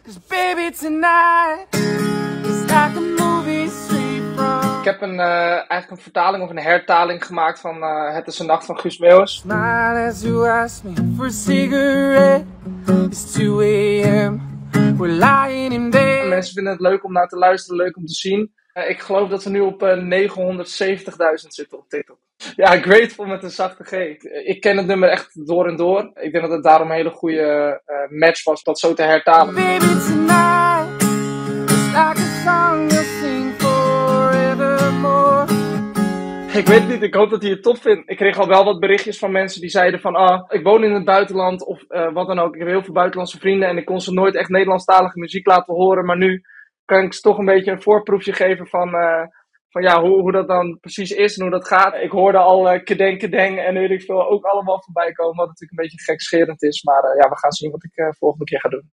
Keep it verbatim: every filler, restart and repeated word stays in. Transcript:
'Cause baby tonight is like a movie straight from. Ik heb een, uh, eigenlijk een vertaling of een hertaling gemaakt van uh, Het is een nacht van Guus Meeuwis. Smile as you ask me for a cigarette. It's two a m We're lying in bed. Mensen vinden het leuk om naar te luisteren, leuk om te zien. Uh, ik geloof dat we nu op uh, negenhonderdzeventigduizend zitten op TikTok. Ja, Grateful met een zachte G. Ik, ik ken het nummer echt door en door. Ik denk dat het daarom een hele goede uh, match was, dat zo te hertalen. Baby tonight is like a song you'll sing forevermore. Ik weet niet, ik hoop dat hij het tof vindt. Ik kreeg al wel wat berichtjes van mensen die zeiden van... Ah, ik woon in het buitenland of uh, wat dan ook. Ik heb heel veel buitenlandse vrienden en ik kon ze nooit echt Nederlandstalige muziek laten horen. Maar nu kan ik ze toch een beetje een voorproefje geven van... Uh, van ja, hoe, hoe dat dan precies is en hoe dat gaat. Ik hoorde al uh, kedeng kedeng en weet ik veel ook allemaal voorbij komen. Wat natuurlijk een beetje gekscherend is. Maar uh, ja, we gaan zien wat ik uh, volgende keer ga doen.